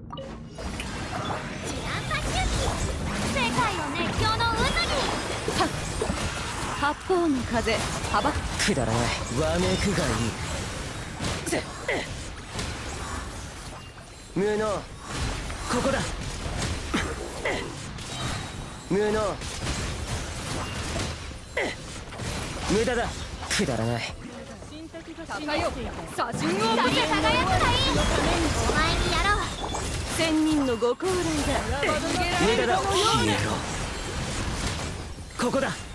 世界を熱狂の渦に。 八方の風幅くだらないわめくがいい。無能ここだ。無能無駄だ。くだらない。 高よ左陣を光り輝くがいい。お前にやろう。 千人のご高齢だ。 無駄だ。消えろ。ここだ。